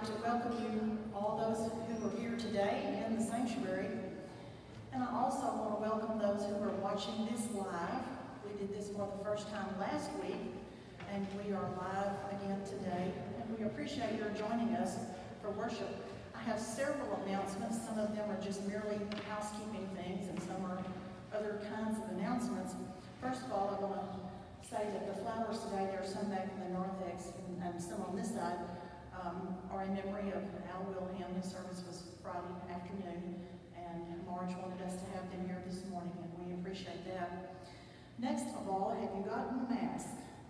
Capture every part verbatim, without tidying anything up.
like to welcome you, all those who are here today in the sanctuary. And I also want to welcome those who are watching this live. We did this for the first time last week, and we are live again today. And we appreciate your joining us for worship. I have several announcements. Some of them are just merely housekeeping things, and some are other kinds of announcements. First of all, I want to say that the flowers today, there are some back in the narthex and, and some on this side, um, are in memory of Al Wilhelm. His service was Friday afternoon, and Marge wanted us to have them here this morning, and we appreciate that. Next of all, have you gotten a mask?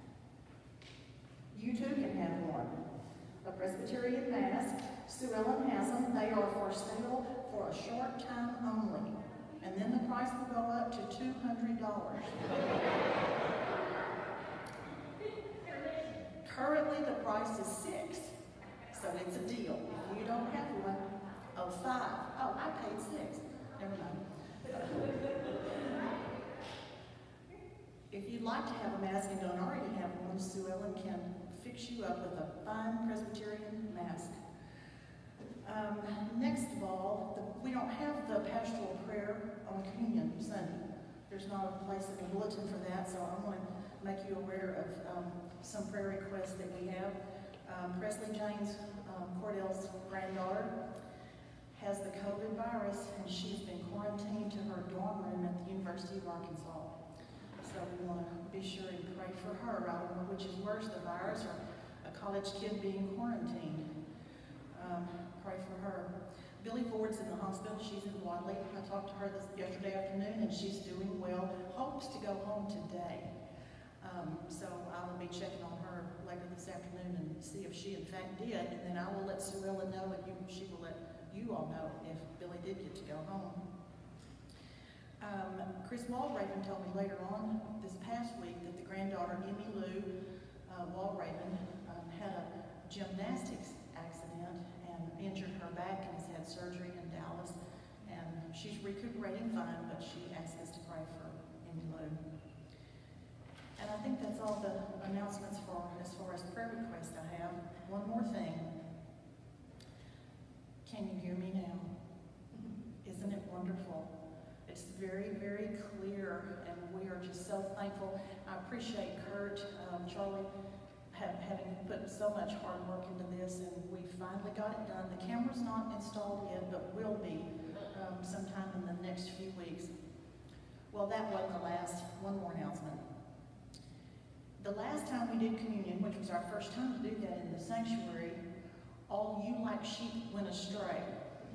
You too can have one. A Presbyterian mask. Sue Ellen has them. They are for sale for a short time only, and then the price will go up to two hundred dollars. Currently, the price is six, so it's a deal. If you don't have one, oh, five. Oh, I paid six. Never mind. If you'd like to have a mask and don't already have one, Sue Ellen can fix you up with a fine Presbyterian mask. Um, next of all, the, we don't have the pastoral prayer on Communion Sunday. There's not a place in the bulletin for that, so I want to make you aware of um, some prayer requests that we have. Um, Presley James, um, Cordell's granddaughter, has the COVID virus, and she's been quarantined to her dorm room at the University of Arkansas. So we want to be sure and pray for her. I don't know which is worse, the virus or a college kid being quarantined. Um, pray for her. Billy Ford's in the hospital. She's in Wadley. I talked to her this yesterday afternoon, and she's doing well. Hopes to go home today. Um, so I will be checking on her later this afternoon and see if she in fact did, and then I will let Sorella know, and you, she will let you all know if Billy did get to go home. Um, Chris Walraven told me later on this past week that the granddaughter, Emmy Lou uh, Walraven, um, had a gymnastics accident and injured her back and has had surgery in Dallas, and she's recuperating fine, but she asked us to pray for Emmy Lou. And I think that's all the announcements for as far as prayer requests I have. One more thing. Can you hear me now? Isn't it wonderful? It's very, very clear, and we are just so thankful. I appreciate Kurt, um, Charlie, have, having put so much hard work into this, and we finally got it done. The camera's not installed yet, but will be um, sometime in the next few weeks. Well, that wasn't the last. One more announcement. The last time we did communion, which was our first time to do that in the sanctuary, all you like sheep went astray.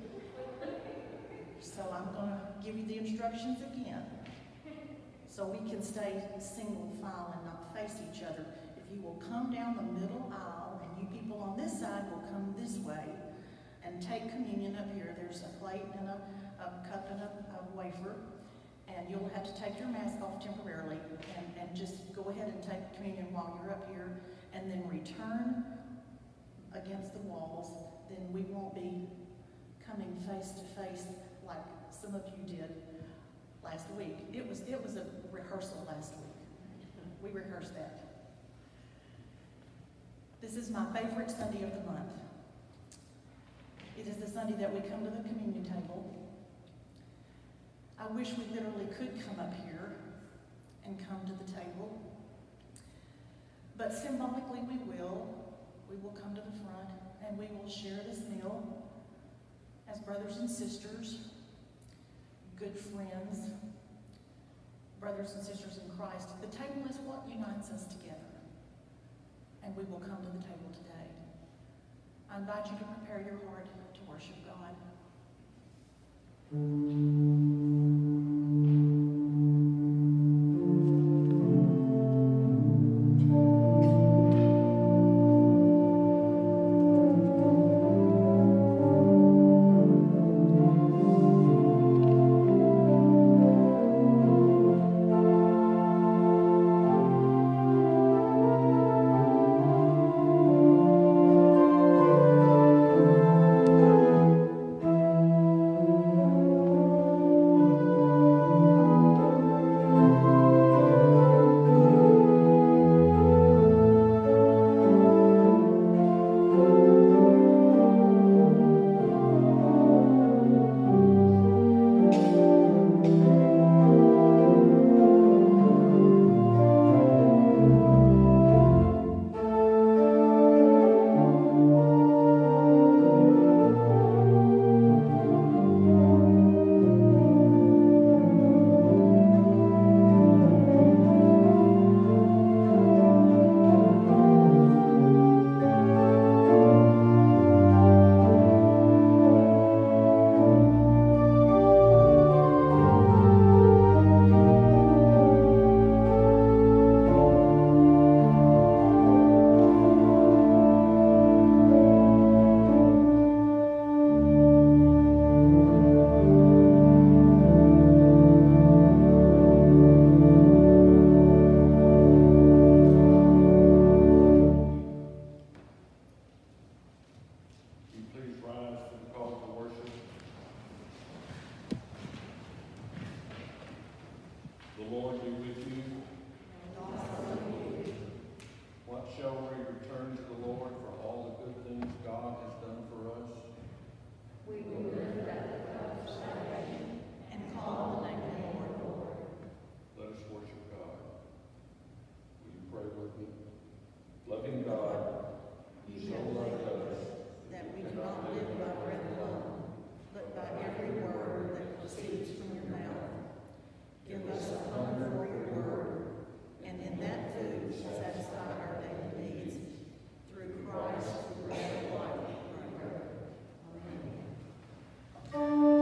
So I'm going to give you the instructions again, so we can stay single file and not face each other. If you will come down the middle aisle, and you people on this side will come this way and take communion up here. There's a plate and a, a cup and a, a wafer. And you'll have to take your mask off temporarily and, and just go ahead and take communion while you're up here, and then return against the walls. Then we won't be coming face to face like some of you did last week. It was, it was a rehearsal last week. We rehearsed that. This is my favorite Sunday of the month. It is the Sunday that we come to the communion table. I wish we literally could come up here and come to the table, but symbolically we will. We will come to the front and we will share this meal as brothers and sisters, good friends, brothers and sisters in Christ. The table is what unites us together, and we will come to the table today. I invite you to prepare your heart to worship God. Thank you. please rise for the call to worship. The Lord be with you. And also with you. What shall we return to the Lord for all the good things God has done for us? We will lift up the cup of salvation and call on the name of the Lord. Let us worship God. Will you pray with me? Loving God, you so loved us that we do not live by bread alone, but by every word that proceeds from your mouth. Give us a hunger for your word, and in that food satisfy our daily needs. Through Christ, the bread of life, we pray. Amen.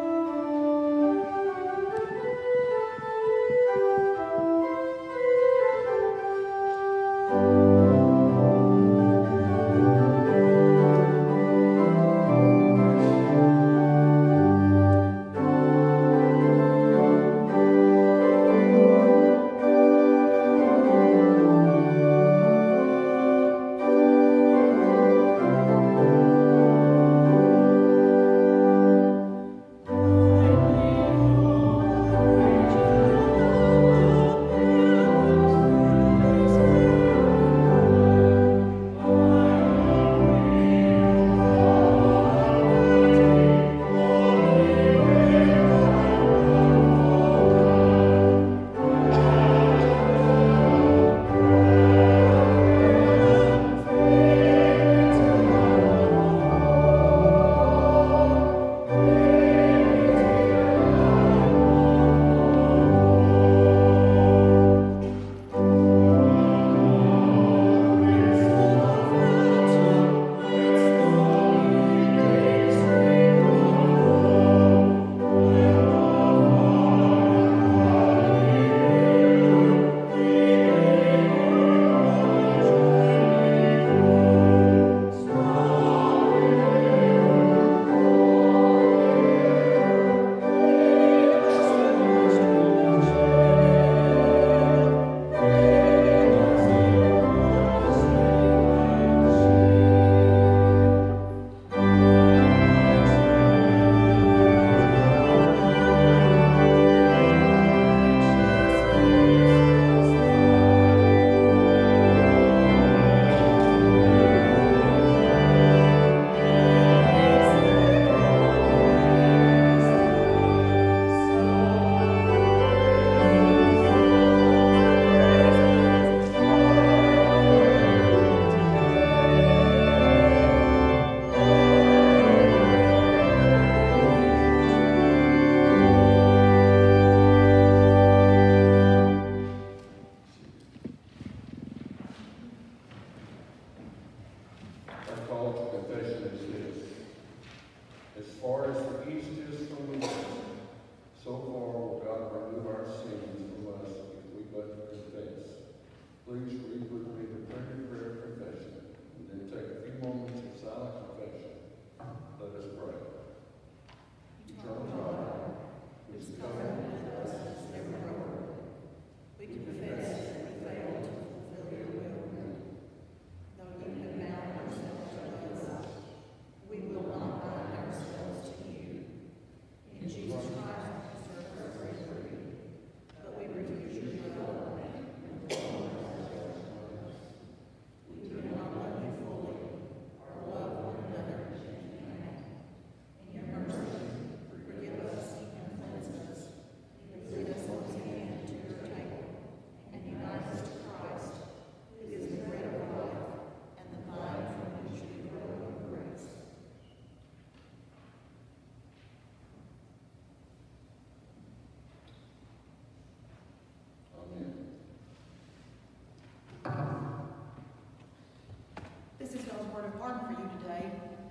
Word of pardon for you today.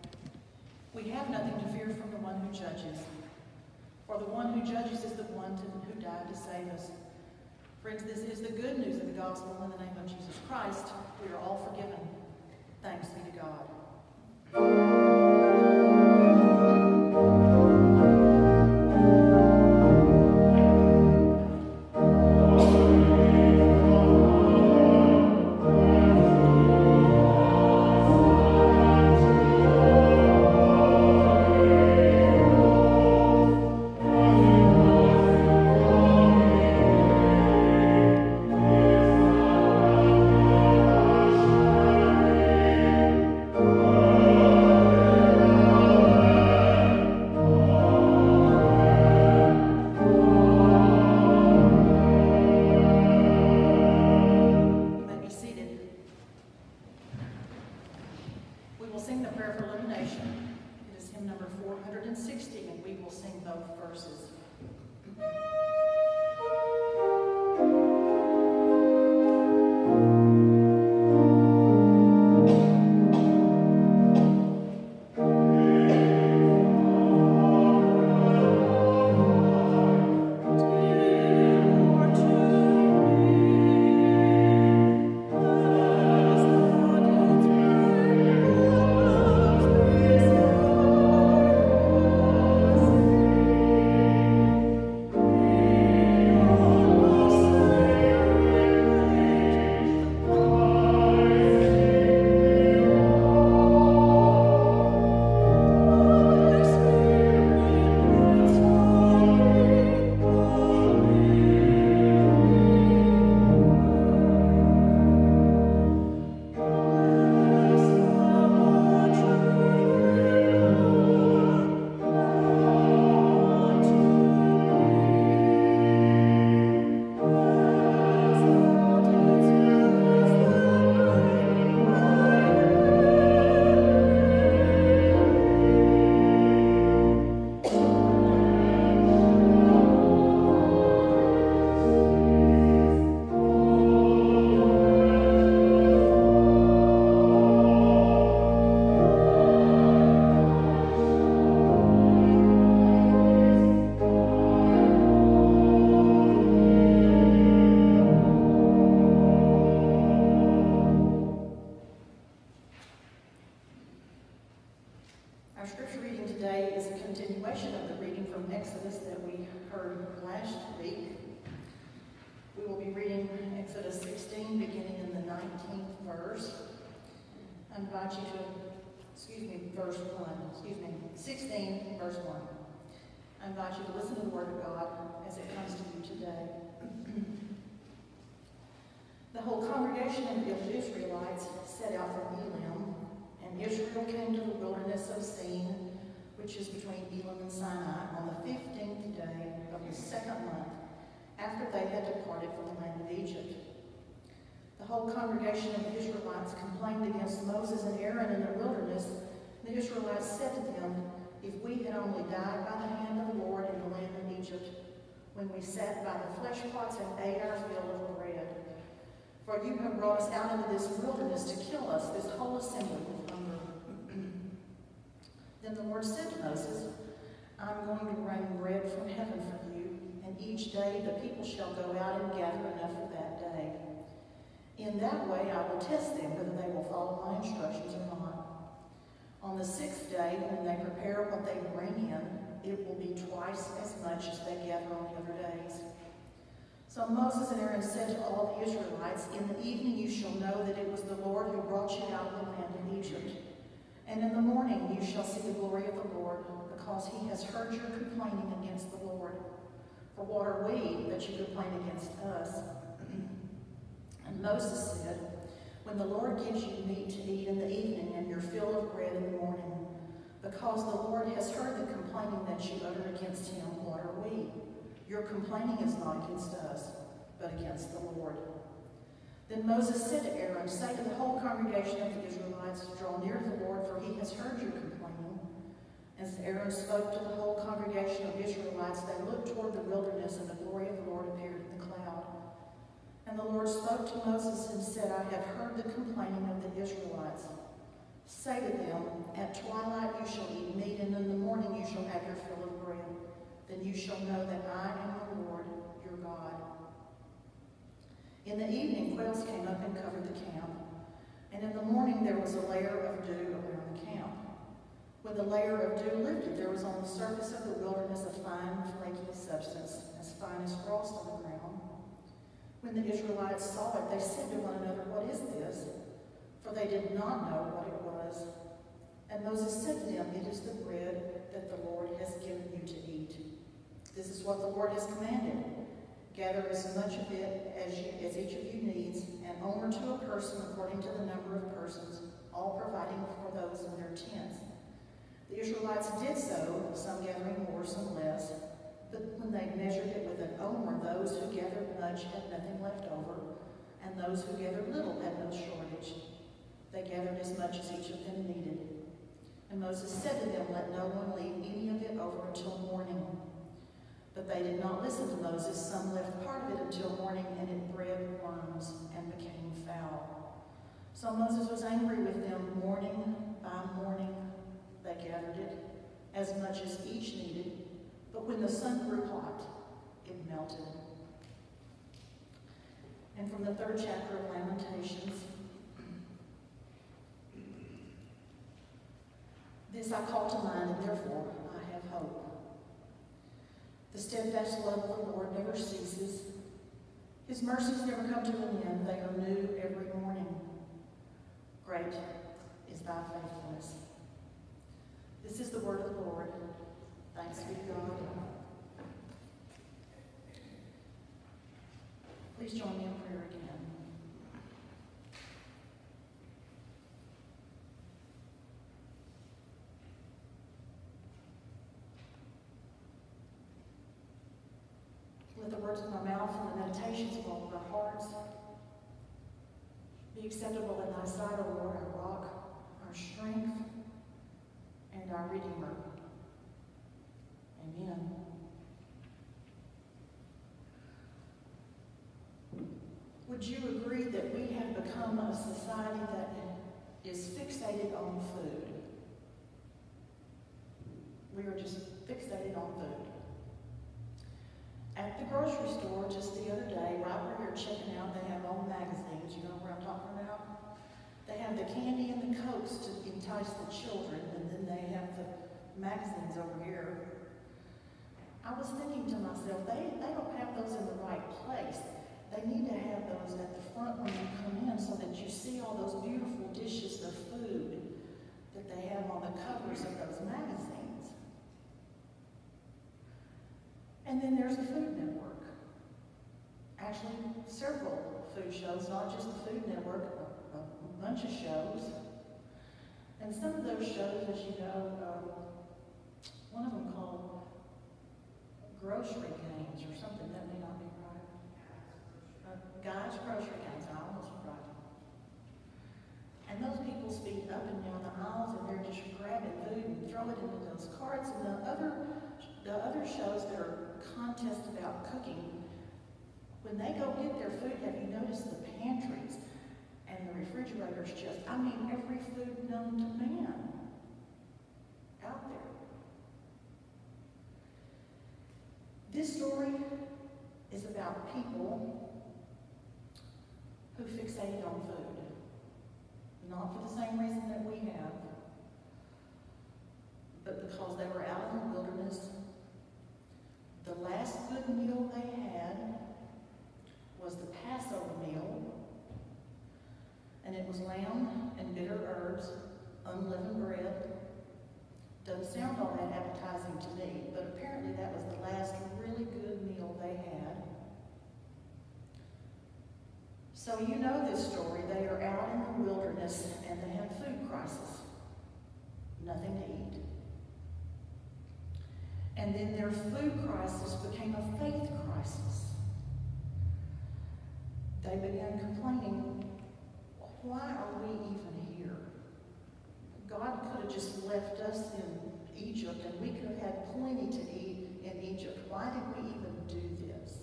We have nothing to fear from the one who judges. For the one who judges is the one to, who died to save us. Friends, this is the good news of the gospel. In the name of Jesus Christ, we are all forgiven. Thanks be to God. Thank you. sing the prayer for illumination. It is hymn number four hundred sixty, and we will sing both verses. Our scripture reading today is a continuation of the reading from Exodus that we heard last week. We will be reading Exodus sixteen, beginning in the nineteenth verse. I invite you to, excuse me, verse one, excuse me, sixteen, verse one. I invite you to listen to the word of God as it comes to you today. The whole congregation of the Israelites set out from Elim, and Israel came to the wilderness of Sin, which is between Elim and Sinai, on the fifteenth day of the second month, after they had departed from the land of Egypt. The whole congregation of the Israelites complained against Moses and Aaron in the wilderness. The Israelites said to them, "If we had only died by the hand of the Lord in the land of Egypt, when we sat by the flesh pots and ate our fill of bread. For you have brought us out into this wilderness to kill us, this whole assembly with hunger." Then the Lord said to Moses, "I'm going to rain bread from heaven for you, and each day the people shall go out and gather enough for that day. In that way I will test them whether they will follow my instructions or not. On the sixth day, when they prepare what they bring in, it will be twice as much as they gather on the other days." So Moses and Aaron said to all the Israelites, "In the evening you shall know that it was the Lord who brought you out of the land of Egypt. And in the morning you shall see the glory of the Lord, because he has heard your complaining against the Lord. For what are we that you complain against us?" And Moses said, "When the Lord gives you meat to eat in the evening and your fill of bread in the morning, because the Lord has heard the complaining that you utter against him, what are we? Your complaining is not against us, but against the Lord." Then Moses said to Aaron, "Say to the whole congregation of the Israelites, draw near to the Lord, for he has heard your complaining." As Aaron spoke to the whole congregation of Israelites, they looked toward the wilderness, and the glory of the Lord appeared in the cloud. And the Lord spoke to Moses and said, "I have heard the complaining of the Israelites. Say to them, at twilight you shall eat meat, and in the morning you shall have your fill of bread. Then you shall know that I am the Lord your God." In the evening, quails came up and covered the camp, and in the morning there was a layer of dew around the camp. When the layer of dew lifted, there was on the surface of the wilderness a fine, flaky substance, as fine as frost on the ground. When the Israelites saw it, they said to one another, "What is this?" For they did not know what it was. And Moses said to them, "It is the bread that the Lord has given you to eat. This is what the Lord has commanded. Gather as much of it as, you, as each of you needs, and omer to a person according to the number of persons, all providing for those in their tents." The Israelites did so, some gathering more, some less. But when they measured it with an omer, those who gathered much had nothing left over, and those who gathered little had no shortage. They gathered as much as each of them needed. Moses said to them, "Let no one leave any of it over until morning." But they did not listen to Moses. Some left part of it until morning, and it bred worms and became foul. So Moses was angry with them. Morning by morning they gathered it, as much as each needed. But when the sun grew hot, it melted. And from the third chapter of Lamentations, "This I call to mind, and therefore I have hope. The steadfast love of the Lord never ceases. His mercies never come to an end. They are new every morning. Great is thy faithfulness." This is the word of the Lord. Thanks be to God. Please join me in prayer again. Let the words of my mouth and the meditations of all of our hearts be acceptable in thy sight, O Lord, our rock, our strength, and our Redeemer. Amen. Would you agree that we have become a society that is fixated on food? We are just fixated on food. At the grocery store just the other day, right where you're checking out, they have old magazines. You know what I'm talking about? They have the candy and the Cokes to entice the children, and then they have the magazines over here. I was thinking to myself, they, they don't have those in the right place. They need to have those at the front when you come in so that you see all those beautiful dishes of food that they have on the covers of those magazines. And then there's the Food Network. Actually, several food shows, not just the Food Network, a, a bunch of shows. And some of those shows, as you know, um, one of them called Grocery Games or something, that may not be right. Uh, Guys Grocery Games, I almost right. And those people speed up and down the aisles, and they're just grabbing food and throw it into those carts. And the other, the other shows that are contests about cooking, when they go get their food, have you noticed the pantries and the refrigerators just, I mean, every food known to man out there. This story is about people who fixated on food, not for the same reason that we have, but because they were out in the wilderness. The last good meal they had was the Passover meal, and it was lamb and bitter herbs, unleavened bread. Doesn't sound all that appetizing to me, but apparently that was the last really good meal they had. So you know this story. They are out in the wilderness and they have food crisis. Nothing to eat. And then their food crisis became a faith crisis. They began complaining, why are we even here? God could have just left us in Egypt and we could have had plenty to eat in Egypt. Why did we even do this?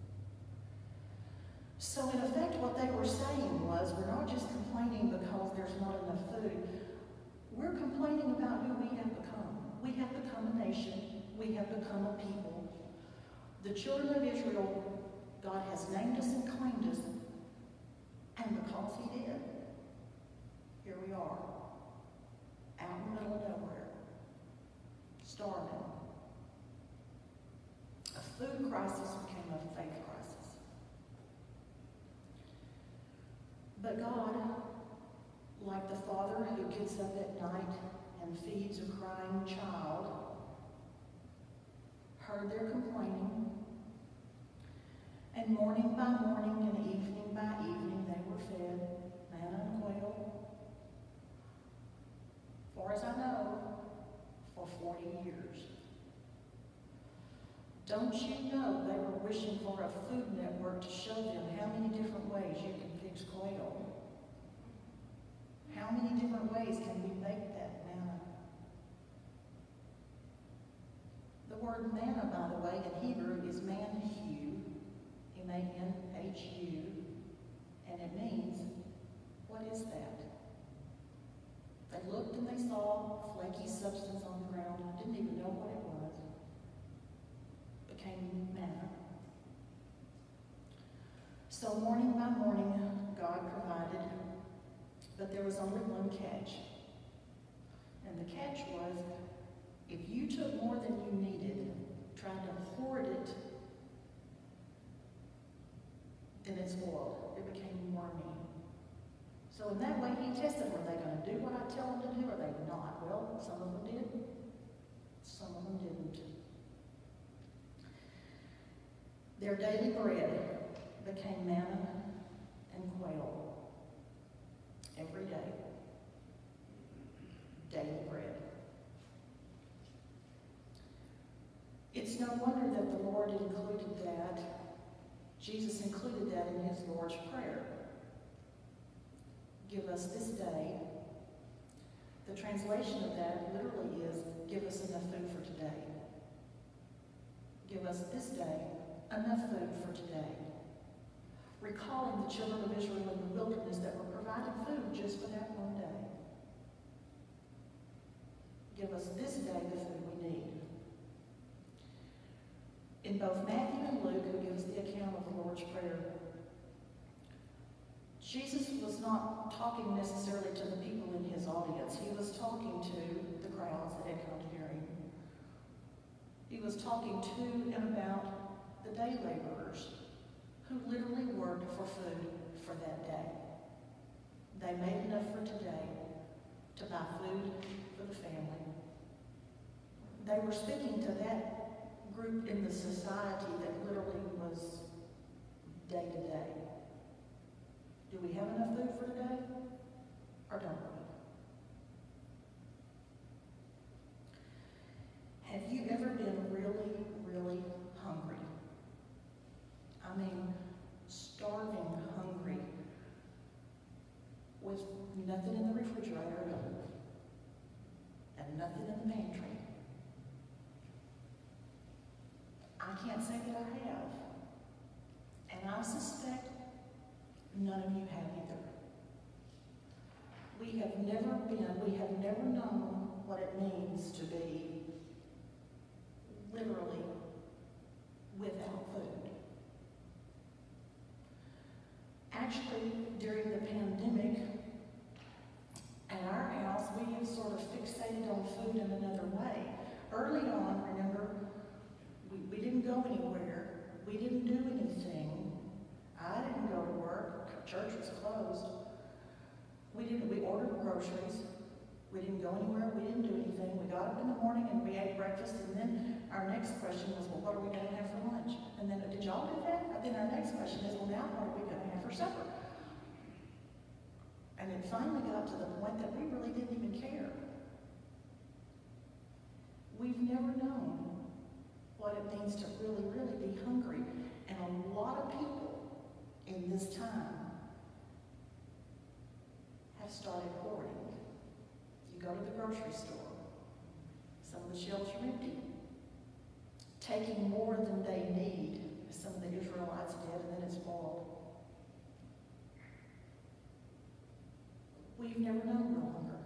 So in effect, what they were saying was, we're not just complaining because there's not enough food. We're complaining about who we have become. We have become a nation. We have become a people. The children of Israel, God has named us and claimed us, and because he did, here we are, out in the middle of nowhere, starving. A food crisis became a faith crisis. But God, like the father who gets up at night and feeds a crying child, heard their complaining, and morning by morning and evening by evening they were fed manna and quail, far as I know, for forty years. Don't you know they were wishing for a Food Network to show them how many different ways you can fix quail? How many different ways can we make that manna? word manna, by the way, in Hebrew is manhu, M A N H U, and it means, what is that? They looked and they saw flaky substance on the ground, didn't even know what it was. Became manna. So morning by morning, God provided, but there was only one catch. And the catch was, if you took more than you needed, tried to hoard it, then it's spoiled. It became wormy. So in that way, he tested, were they going to do what I tell them to do, or are they not? Well, some of them did. Some of them didn't. Their daily bread became manna and quail. Every day. Daily bread. It's no wonder that the Lord included that, Jesus included that in his Lord's Prayer. Give us this day. The translation of that literally is, give us enough food for today. Give us this day enough food for today. Recalling the children of Israel in the wilderness that were provided food just for that one day. Give us this day the food we need. In both Matthew and Luke, who gives the account of the Lord's Prayer, Jesus was not talking necessarily to the people in his audience. He was talking to the crowds that had come to hear him. He was talking to and about the day laborers who literally worked for food for that day. They made enough for today to buy food for the family. They were speaking to that group in the society that literally was day to day. Do we have enough food for today? Or don't we? Have you ever been really, really hungry? I mean, starving hungry with nothing in the refrigerator and nothing in the pantry? I can't say that I have. And I suspect none of you have either. We have never been, we have never known what it means to be literally without food. Actually, during the pandemic, at our house, we have sort of fixated on food in another way. Early on, remember, we, we didn't go anywhere. We didn't do anything. I didn't go to work. Church was closed. We didn't, we ordered groceries. We didn't go anywhere. We didn't do anything. We got up in the morning and we ate breakfast, and then our next question was, well, what are we going to have for lunch? And then, did y'all do that? And then our next question is, well, now what are we going to have for supper? And it finally got to the point that we really didn't even care. We've never known what it means to really, really be hungry. And a lot of people in this time have started hoarding. You go to the grocery store, some of the shelves are empty. Taking more than they need, as some of the Israelites did, and then it's spoiled. We've never known real hunger.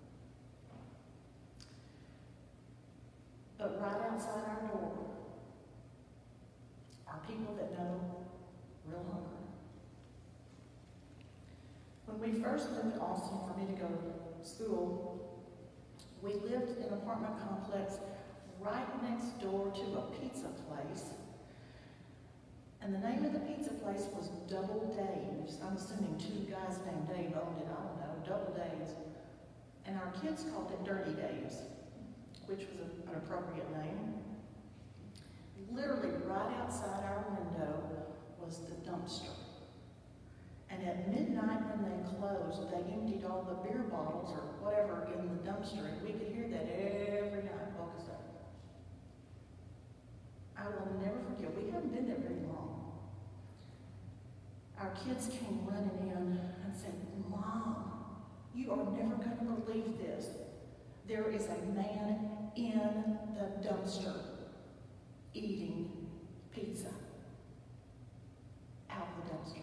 But right outside our door are people that know real hunger. When we first moved to Austin for me to go to school, we lived in an apartment complex right next door to a pizza place. And the name of the pizza place was Double Dave's. I'm assuming two guys named Dave owned it, I don't know, Double Dave's. And our kids called it Dirty Dave's, which was a, an appropriate name. Literally right outside our window was the dumpster. And at midnight when they closed, they emptied all the beer bottles or whatever in the dumpster, and we could hear that every night woke us up. I will never forget, we haven't been there very long. Our kids came running in and said, Mom, you are never going to believe this. There is a man in the dumpster. eating pizza out of the dumpster.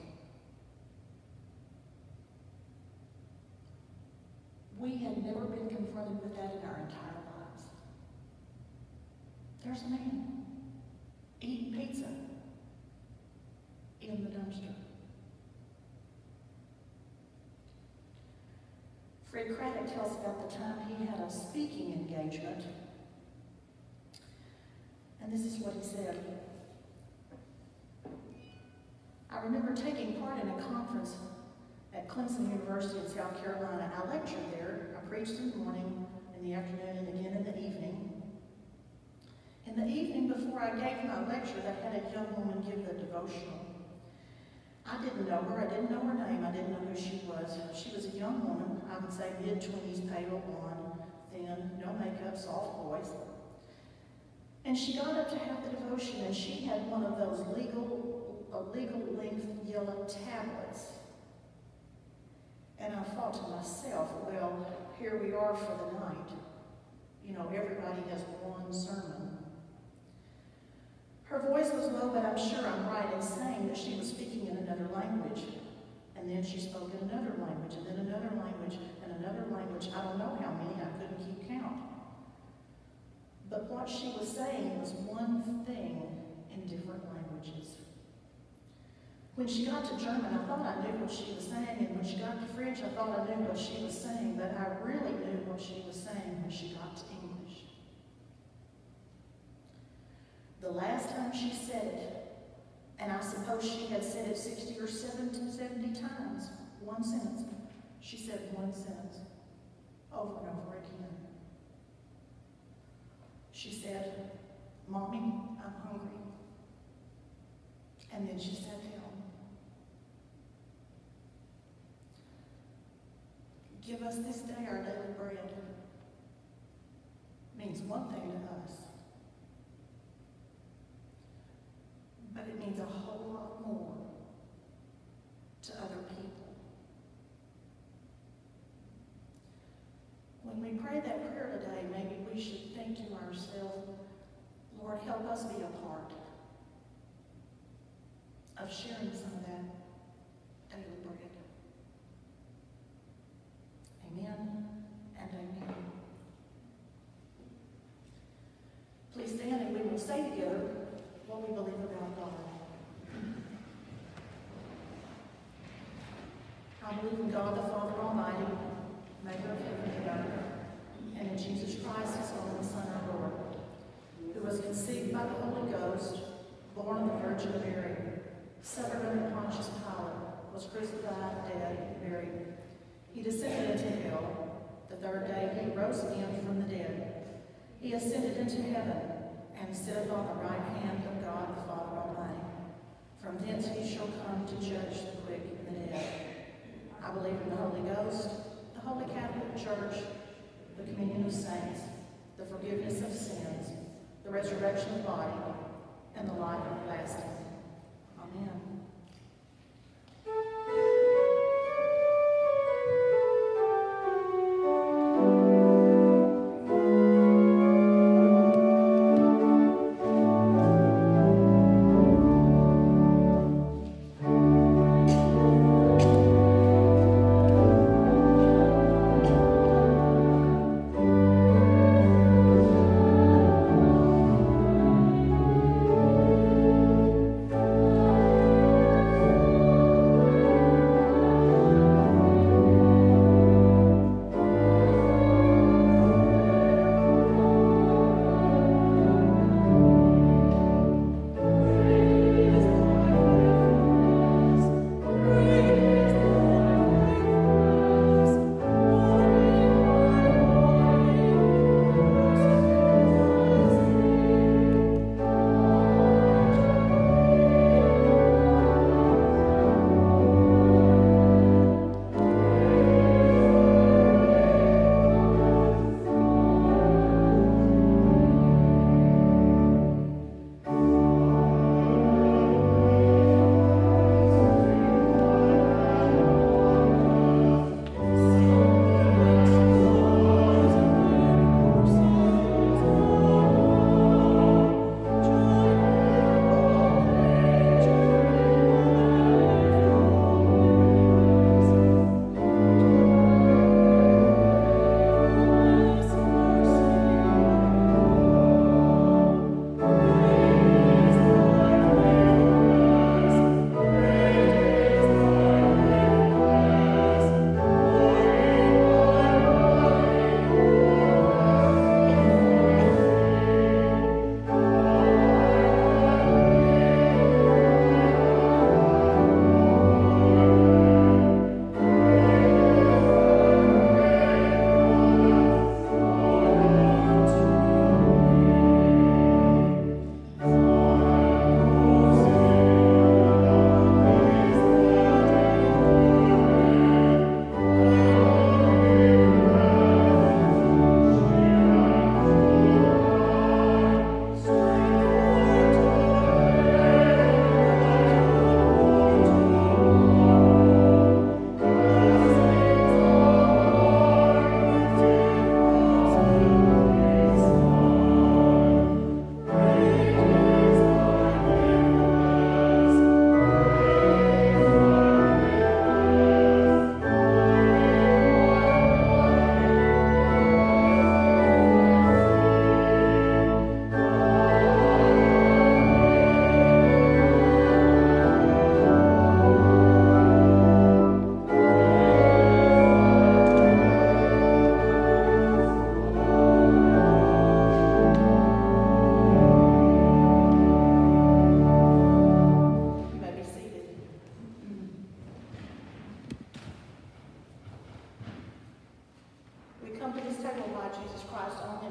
We had never been confronted with that in our entire lives. There's a man eating pizza in the dumpster. Fred Craddock tells about the time he had a speaking engagement. And this is what he said. I remember taking part in a conference at Clemson University in South Carolina. I lectured there. I preached in the morning, in the afternoon, and again in the evening. In the evening, before I gave my lecture, they had a young woman give the devotional. I didn't know her. I didn't know her name. I didn't know who she was. She was a young woman, I would say mid-twenties, pale, blonde, thin, no makeup, soft voice. And she got up to have the devotion, and she had one of those legal, a legal length yellow tablets. And I thought to myself, well, here we are for the night. You know, everybody has one sermon. Her voice was low, but I'm sure I'm right in saying that she was speaking in another language. And then she spoke in another language, and then another language, and another language. I don't know how many, I couldn't keep count. But what she was saying was one thing in different languages. When she got to German, I thought I knew what she was saying, and when she got to French, I thought I knew what she was saying, but I really knew what she was saying when she got to English. The last time she said it, and I suppose she had said it sixty or seventy times, one sentence. She said one sentence over and over again. She said, "Mommy, I'm hungry." And then she sat down. Give us this day our daily bread means one thing to us, but it means a whole lot more to other people. When we pray that prayer today, maybe we should think to ourselves, Lord, help us be a part of sharing some of that daily bread. Amen and amen. Please stand and we will say together what we believe about God. I believe in God the Father Almighty, maker of heaven and earth, and in Jesus Christ, his only Son, our Lord, who was conceived by the Holy Ghost, born of the Virgin Mary, suffered under Pontius Pilate, was crucified, dead, and buried. He descended into hell. The third day he rose again from the dead. He ascended into heaven and sitteth on the right hand of God the Father Almighty. From thence he shall come to judge the quick and the dead. I believe in the Holy Ghost, the Holy Catholic Church, the communion of saints, the forgiveness of sins, the resurrection of the body, and the life everlasting. Amen. Thank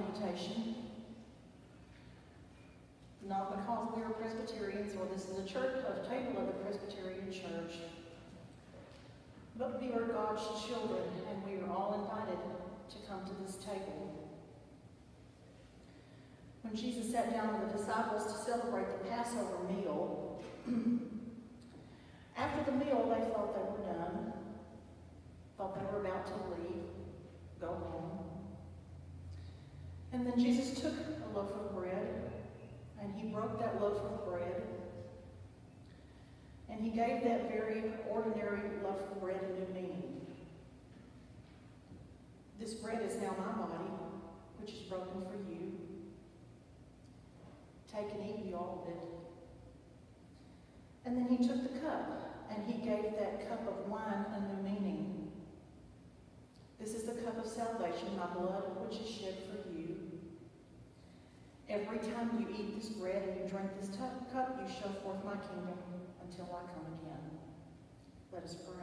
reputation. Not because we are Presbyterians or this is a church, a table of the Presbyterian Church, but we are God's children and we are all invited to come to this table. When Jesus sat down with the disciples to celebrate the Passover meal, after the meal they thought they were done, thought they were about to leave, go home. And then Jesus took a loaf of bread, and he broke that loaf of bread, and he gave that very ordinary loaf of bread a new meaning. This bread is now my body, which is broken for you. Take and eat you all of it. And then he took the cup, and he gave that cup of wine a new meaning. This is the cup of salvation, my blood, which is shed for you. Every time you eat this bread and you drink this cup, you show forth my kingdom until I come again. Let us pray.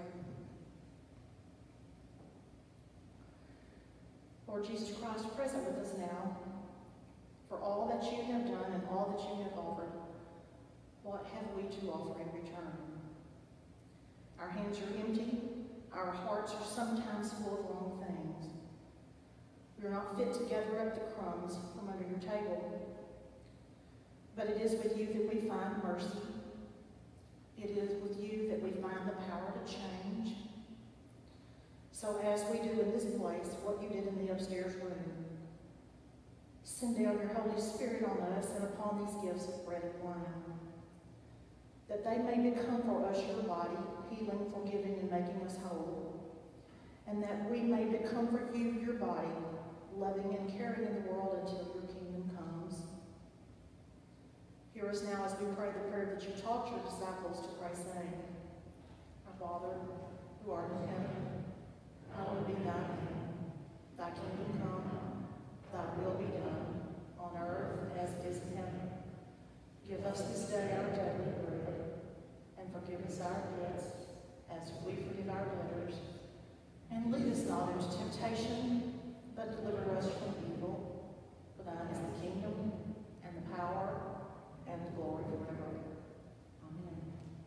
Lord Jesus Christ, present with us now, for all that you have done and all that you have offered, what have we to offer in return? Our hands are empty. Our hearts are sometimes full of wrong things. We are not fit to gather up the crumbs from under your table. But it is with you that we find mercy. It is with you that we find the power to change. So as we do in this place, what you did in the upstairs room, send down your Holy Spirit on us and upon these gifts of bread and wine, that they may become for us your body, healing, forgiving, and making us whole, and that we may become for you your body, loving and caring in the world until your kingdom comes. Hear us now as we pray the prayer that you taught your disciples to pray, saying, Our Father, who art in heaven, hallowed be thy name. Thy kingdom come, thy will be done, on earth as it is in heaven. Give us this day our daily bread, and forgive us our debts, as we forgive our debtors. And lead us not into temptation, but deliver us from evil. For thine is the kingdom, and the power, and the glory forever. Amen.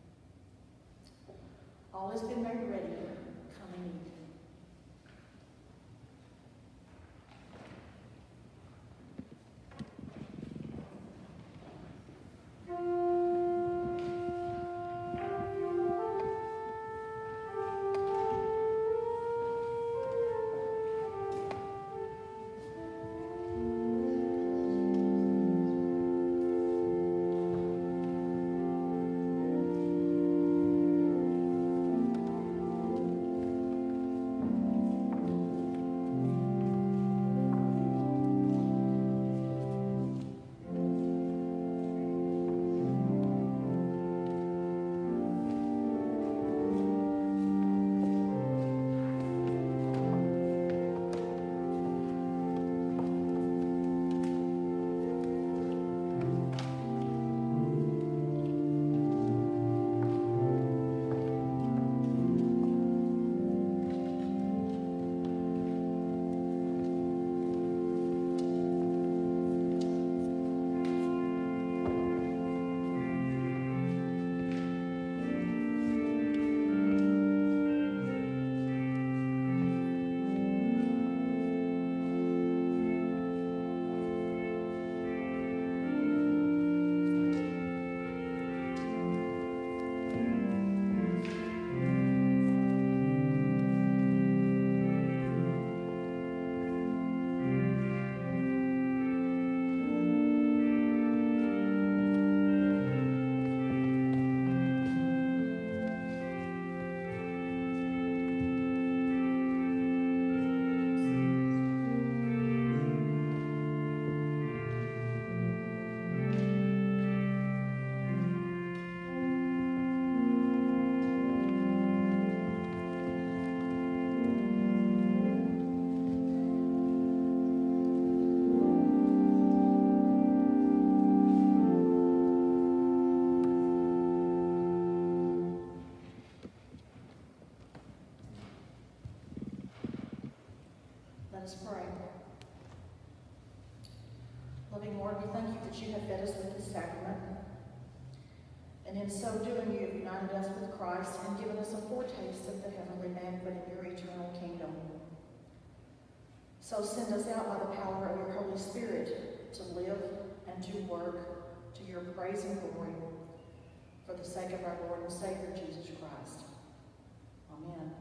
All has been made ready. Come and eat. Loving Lord, we thank you that you have fed us with this sacrament. And in so doing, you have united us with Christ and given us a foretaste of the heavenly banquet in your eternal kingdom. So send us out by the power of your Holy Spirit to live and to work to your praise and glory for the sake of our Lord and Savior, Jesus Christ. Amen.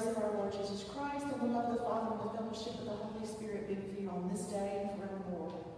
Jesus Christ, and the love of the Father and the fellowship of the Holy Spirit be with you on this day and forevermore.